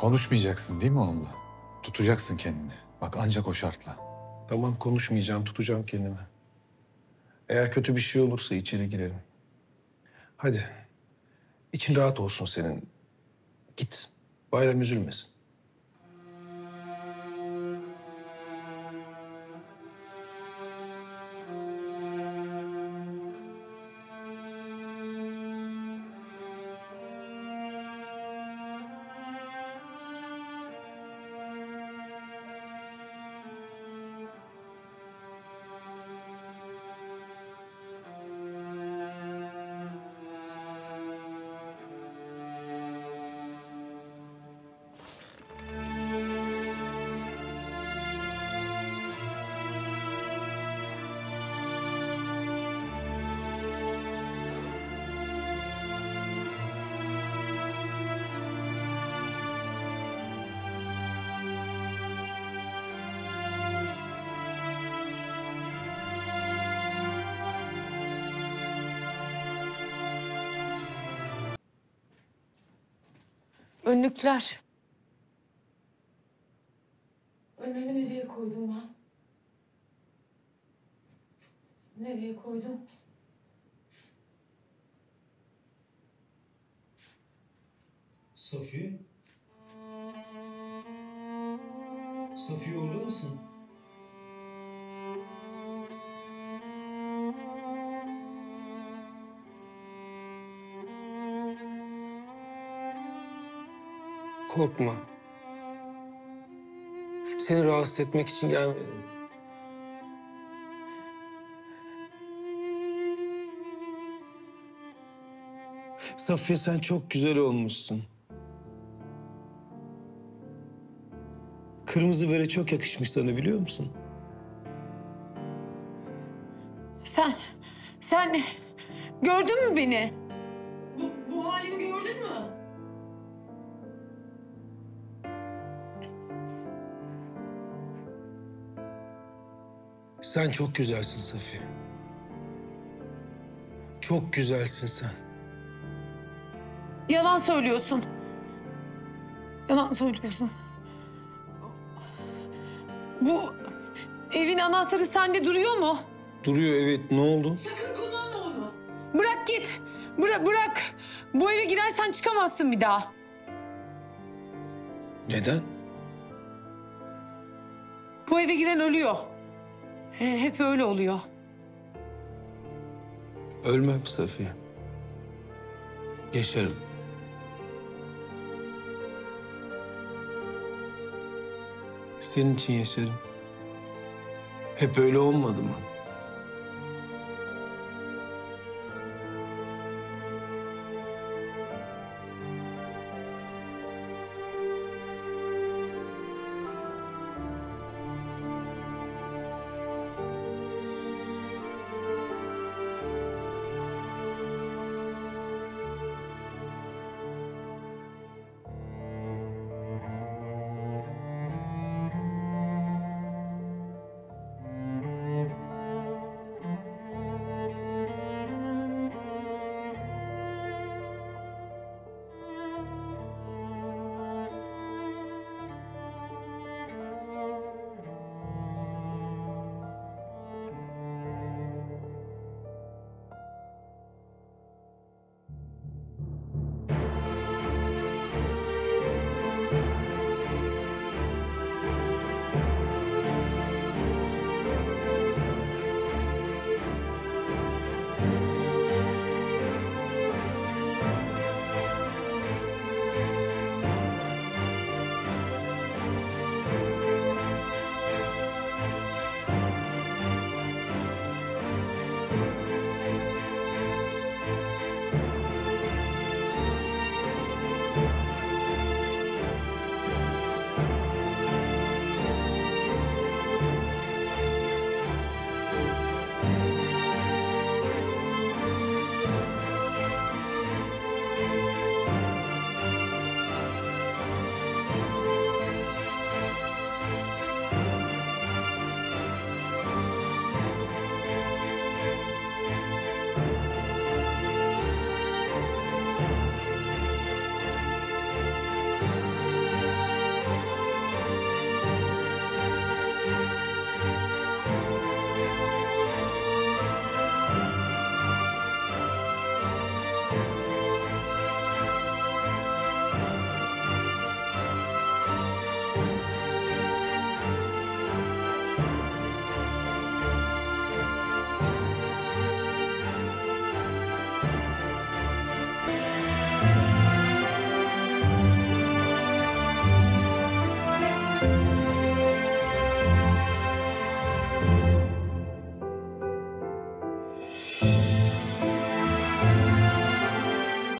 Konuşmayacaksın değil mi onunla? Tutacaksın kendini. Bak ancak o şartla. Tamam, konuşmayacağım, tutacağım kendimi. Eğer kötü bir şey olursa içeri girerim. Hadi, için rahat olsun senin. Git, Bayram üzülmesin. Önlükler. Önlüğümü nereye koydum ben? Nereye koydum? Safiye? Safiye orada mısın? Korkma. Seni rahatsız etmek için gelmedim. Safiye, sen çok güzel olmuşsun. Kırmızı bere çok yakışmış sana, biliyor musun? Sen gördün mü beni? Bu halimi gördün mü? Sen çok güzelsin Safiye. Çok güzelsin sen. Yalan söylüyorsun. Yalan söylüyorsun. Bu evin anahtarı sende duruyor mu? Duruyor, evet. Ne oldu? Sakın kullanma onu. Bırak git. Bırak. Bu eve girersen çıkamazsın bir daha. Neden? Bu eve giren ölüyor. Hep öyle oluyor. Ölmem Safiye. Yaşarım. Senin için yaşarım. Hep öyle olmadı mı?